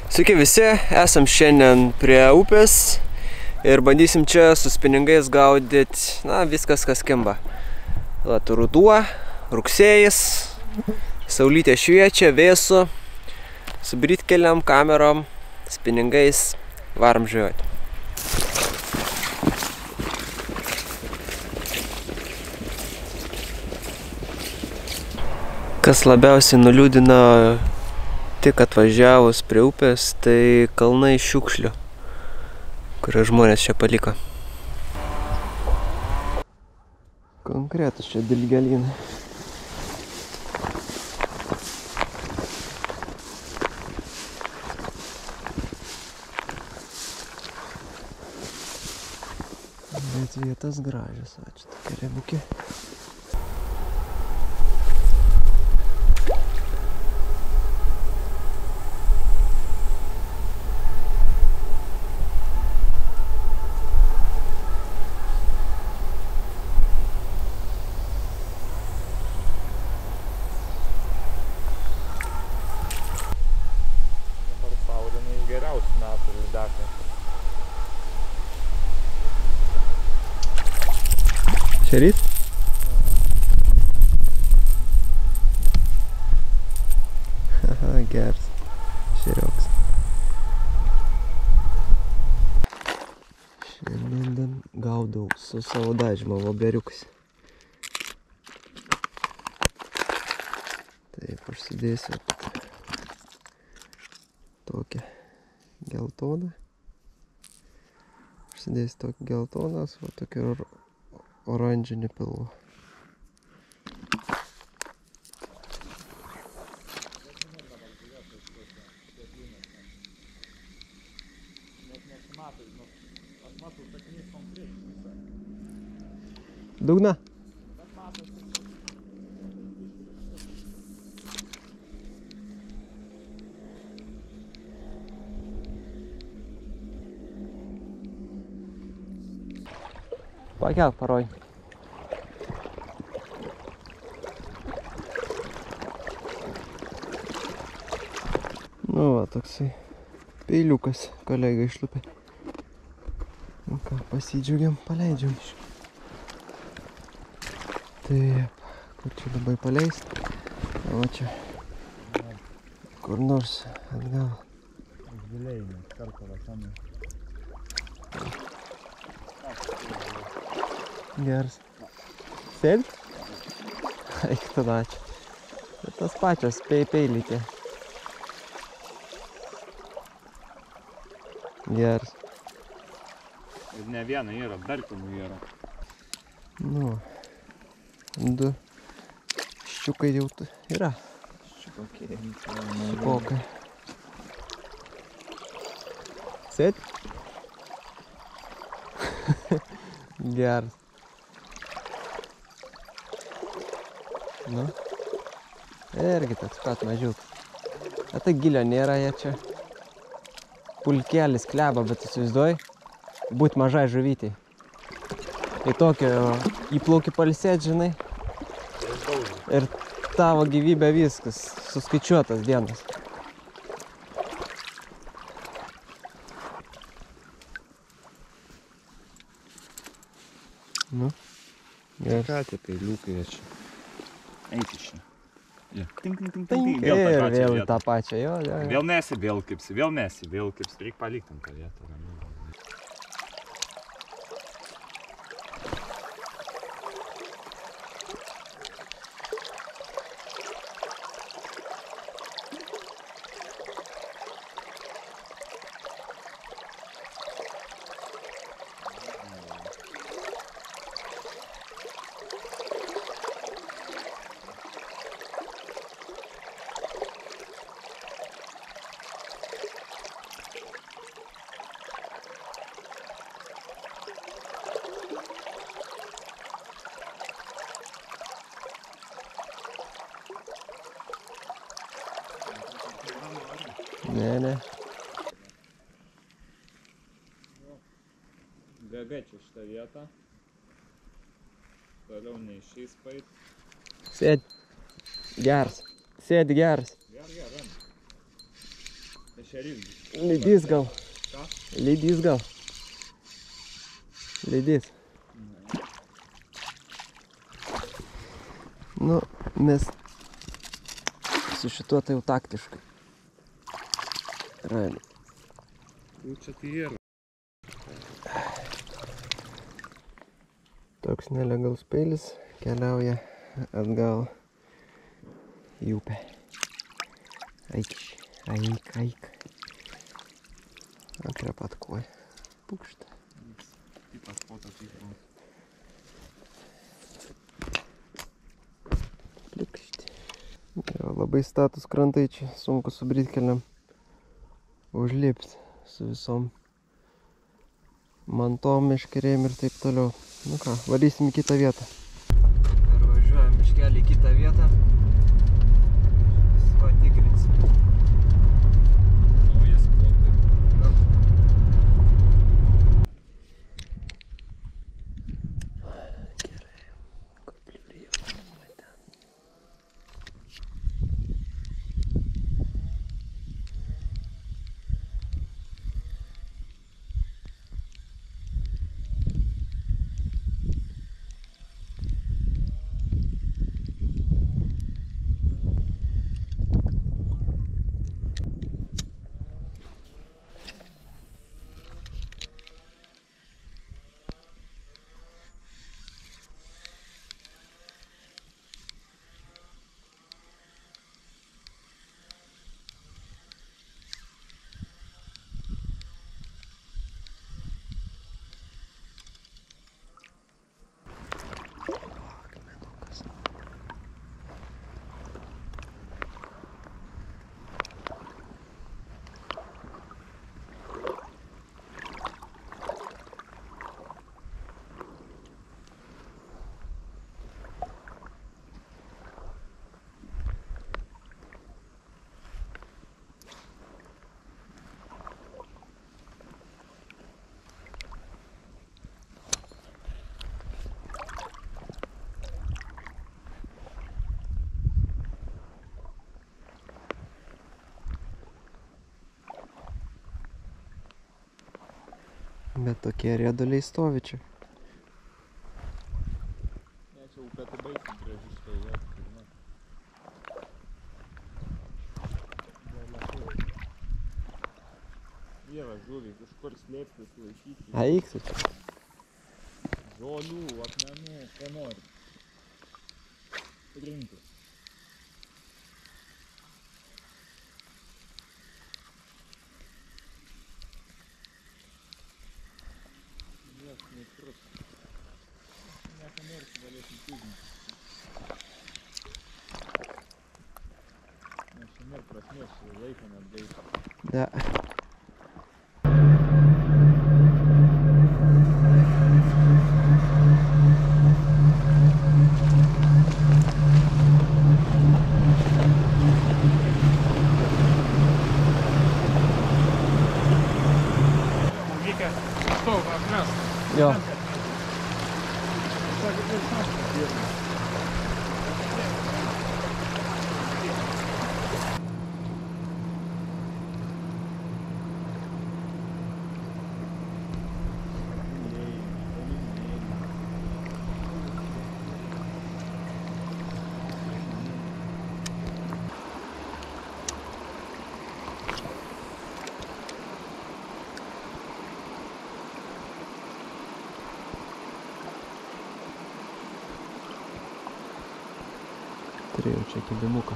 Sveiki visi, esam šiandien prie upės ir bandysim čia su spiningais gaudyti, viskas kas kimba. Vat ruduo, rugsėjis, saulytė šviečia, vėsu, su britkeliam, kamerom, spiningais, varom žvejoti. Kas labiausiai nuliūdino tik atvažiavus prie upės, tai kalnai šiukšlių, kurią žmonės čia paliko. Konkretus čia dilgelynai. Bet vietas gražios, ačiū, tokia rebukė. Geriausių metų lydekai. Šeryt? Aha, geras. Šerioks. Šiandien gaudau su savo dažymo vobleriukais. Taip, aš sudėsiu tokią geltoną. Užsidėsiu tokį geltoną su tokiu oranžinį pilvu. Dugna? Pakelk paroj. Nu va, toksai peiliukas kolega išlupė. Nu ką, pasidžiaugiam, paleidžiam. Taip, kur čia dabar paleist? O čia kur nors atgal. Giliai, kartą rasamai. Geras. Sėdi? Eik tada ačiū. Bet tas pačios peilytė. Geras. Ir ne viena yra, dar kinų yra. Nu, du ščiukai jau yra. Ščiukokai. Sėdi? Geras. Nu, irgi toks pat mažiukas. Tai gilio nėra, jie čia pulkelis kleba, bet įsivaizduoji, būt mažai žuvytei. Tai tokio įplauki pailsėt, žinai, ir tavo gyvybė viskas, suskaičiuotas dienas. Nu, geras. Ką tie peiliukai čia? Eik iš čia. Tink. Ir vėl į tą pačią, jo. Vėl mesi, vėl kipsi, Reik palikti ant tą vietą. Ne. Bėga čia šitą vietą. Toliau neišeis pait. Sėdi. Geras. Sėdi geras. Geras. Ešerys. Lydys gal. Ką? Lydys gal. Lydys. Nu, mes su šituo tai jau taktiškai. Realiai. Jau čia tai yra. Toks nelegalus peilis keliauja atgal į upę. Aik. Prie pat koją. Pukšta. Taip pat foto kaip buvo. Plikšti. Jo, labai status krantai čia, sunku su britkeliam užlipti su visom mantom, meškerėm ir taip toliau. Nu ką, varysim į kitą vietą. Pervažiuojam miškelį į kitą vietą. Patikrinsim. Naujas plotai. Gerai. Kokį priėjau ten. Bet tokie rieduliai stovi čia. Ne, čia upė tai baigsim gražiai šitoj vietoj. Dievas, žuviai, kažkur slėptis, laikyti. Eik tu čia. Žolių, akmenų, ko nori. Rinkis. Nieks neįtrus. Nieko nors galėsim tūžinti. Nes čia nėra prasmės, laiką net gaišti. Da. Jo. Turėjau čia kibimuką.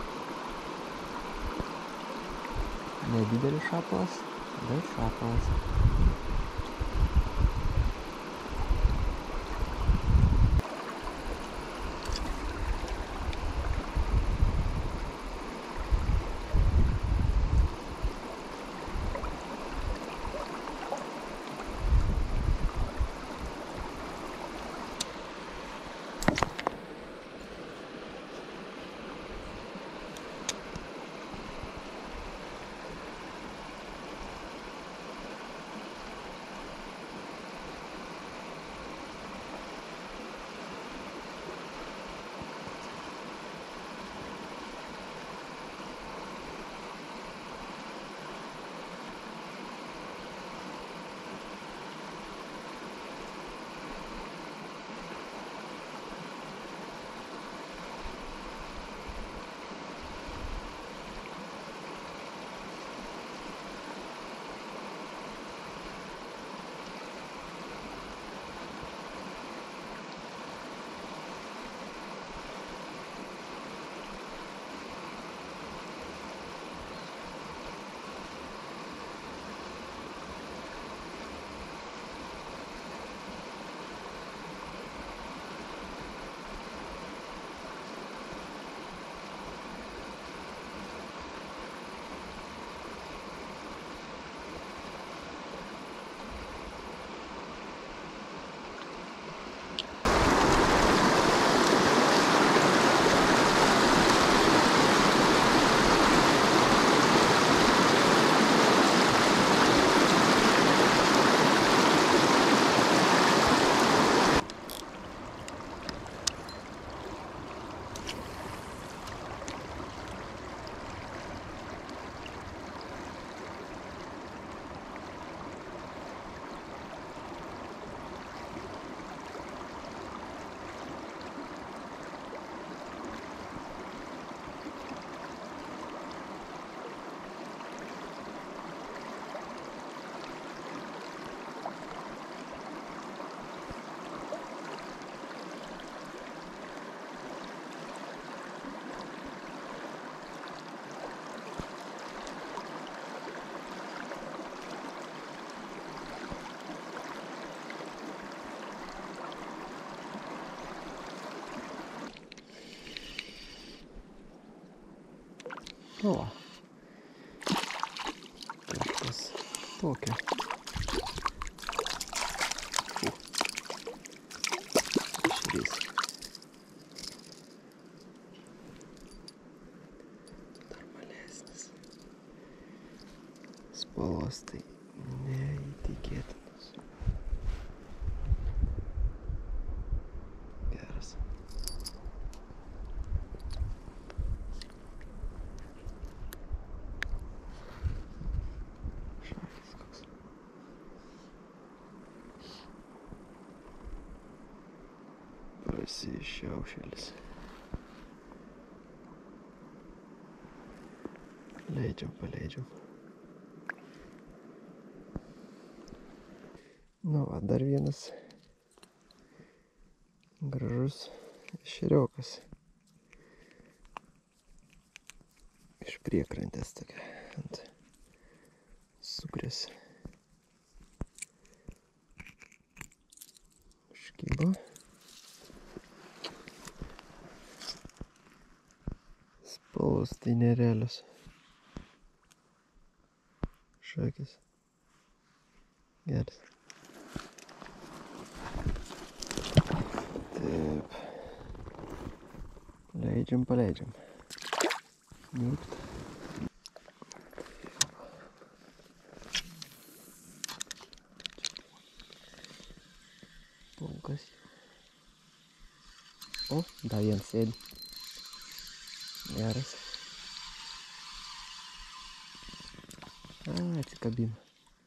Nedidelis šapalas, bet šapalas. O. Kažkas tokio. Ešerys. Normalesnis. Spalvos tai neįtikėtinas. Geras. Šakis koks. Pasišiaušėlis. Paleidžiam. Nu va, dar vienas gražus ešeriokas. Iš priekrantės tokia ant sukrės. Užkibo. Spalvos tai nerealios. Šakis. Geras. Taip. Paleidžiam. Nykt. Pulkas. O, dar vienas sėdi. Geras. Atsikabino.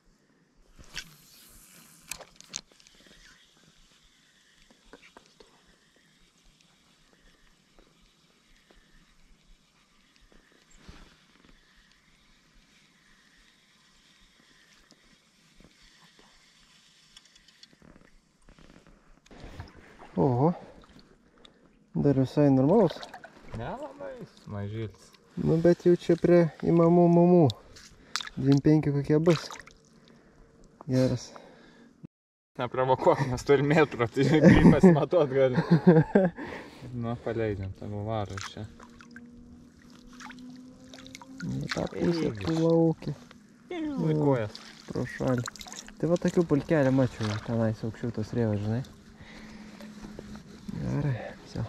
Oho, dar visai normalus. Nelabai, mažylis. Nu, bet jau čia prie įmamų mamų. 25 kokie bus. Geras. Neprovokuok, mes turim metrą, tai grypas matuot gali. Nu, paleidžiam, tavo varo čia. Nu, tą pusę plaukia. Laikuojas. Pro šalį. Tai va tokių pulkelį mačiau, tenais aukščiau tos rėvas, žinai. Gerai, все.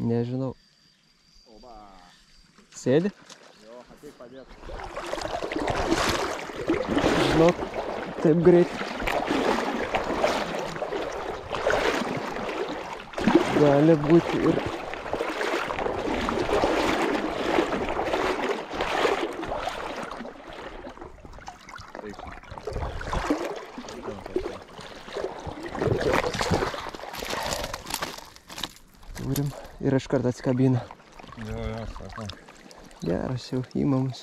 Nežinau. Sėdi? Jo, ateik padėt. Žinok, taip greit. Gali būti ir... Turim ir iš karto atsikabina. Jo, sakau. Geras jau įmamus.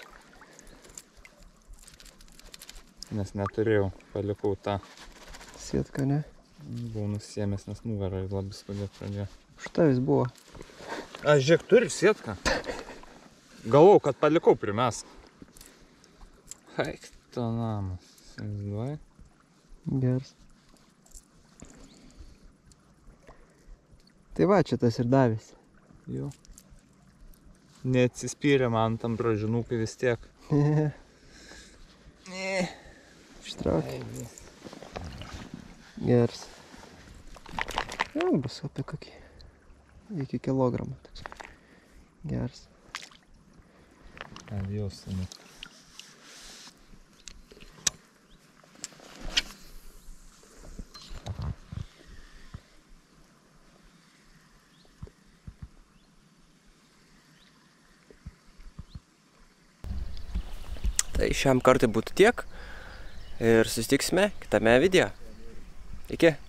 Nes neturėjau, palikau tą. Sietką, ne? Buvau nusiėmęs, nes nugarą labai skaudėt pradėjo. Štai vis buvo. Aš žiūrėk, turi sietką. Galvau, kad palikau primesk. Haik, to namas. Įsivaizduoji? Geras. Tai va, čia tas ir davėsi. Jo. Neatsispyrė man tam bražinukai vis tiek. Ištraukė. Geras. Jau bus apie kokį. Iki kilogramą. Geras. Adios, senu. Tai šiam kartui būtų tiek ir susitiksime kitame video. Iki.